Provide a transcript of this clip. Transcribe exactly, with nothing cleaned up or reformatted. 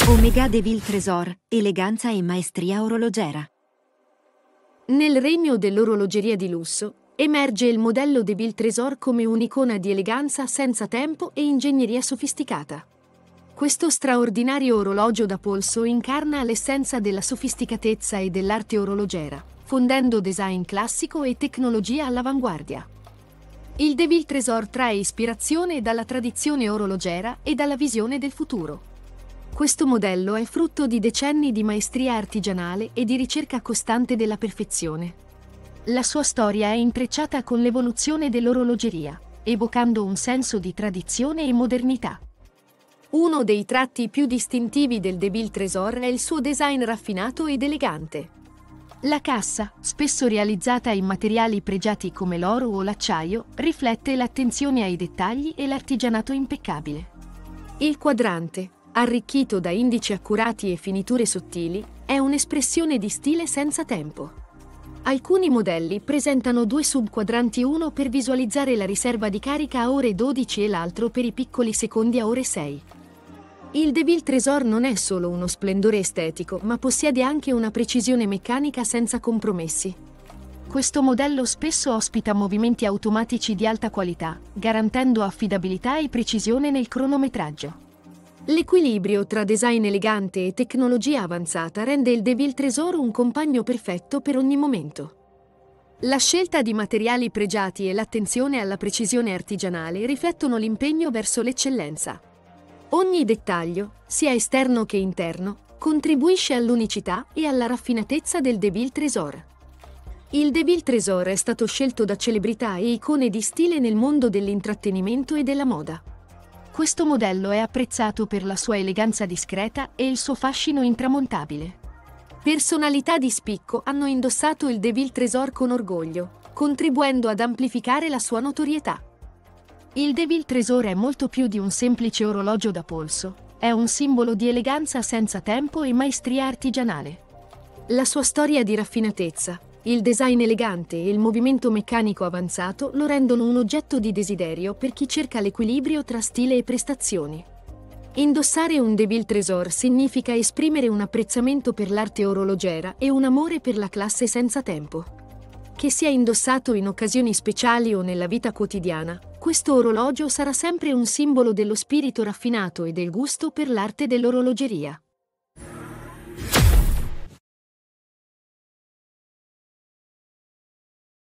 Omega Deville Trésor, eleganza e maestria orologera. Nel regno dell'orologeria di lusso, emerge il modello Deville Trésor come un'icona di eleganza senza tempo e ingegneria sofisticata. Questo straordinario orologio da polso incarna l'essenza della sofisticatezza e dell'arte orologera, fondendo design classico e tecnologia all'avanguardia. Il Deville Trésor trae ispirazione dalla tradizione orologera e dalla visione del futuro. Questo modello è frutto di decenni di maestria artigianale e di ricerca costante della perfezione. La sua storia è intrecciata con l'evoluzione dell'orologeria, evocando un senso di tradizione e modernità. Uno dei tratti più distintivi del Deville Trésor è il suo design raffinato ed elegante. La cassa, spesso realizzata in materiali pregiati come l'oro o l'acciaio, riflette l'attenzione ai dettagli e l'artigianato impeccabile. Il quadrante, arricchito da indici accurati e finiture sottili, è un'espressione di stile senza tempo. Alcuni modelli presentano due subquadranti, uno per visualizzare la riserva di carica a ore dodici e l'altro per i piccoli secondi a ore sei. Il Deville Trésor non è solo uno splendore estetico, ma possiede anche una precisione meccanica senza compromessi. Questo modello spesso ospita movimenti automatici di alta qualità, garantendo affidabilità e precisione nel cronometraggio. L'equilibrio tra design elegante e tecnologia avanzata rende il Deville Trésor un compagno perfetto per ogni momento. La scelta di materiali pregiati e l'attenzione alla precisione artigianale riflettono l'impegno verso l'eccellenza. Ogni dettaglio, sia esterno che interno, contribuisce all'unicità e alla raffinatezza del Deville Trésor. Il Deville Trésor è stato scelto da celebrità e icone di stile nel mondo dell'intrattenimento e della moda. Questo modello è apprezzato per la sua eleganza discreta e il suo fascino intramontabile. Personalità di spicco hanno indossato il Deville Trésor con orgoglio, contribuendo ad amplificare la sua notorietà. Il Deville Trésor è molto più di un semplice orologio da polso, è un simbolo di eleganza senza tempo e maestria artigianale. La sua storia di raffinatezza, il design elegante e il movimento meccanico avanzato lo rendono un oggetto di desiderio per chi cerca l'equilibrio tra stile e prestazioni. Indossare un Deville Trésor significa esprimere un apprezzamento per l'arte orologera e un amore per la classe senza tempo. Che sia indossato in occasioni speciali o nella vita quotidiana, questo orologio sarà sempre un simbolo dello spirito raffinato e del gusto per l'arte dell'orologeria.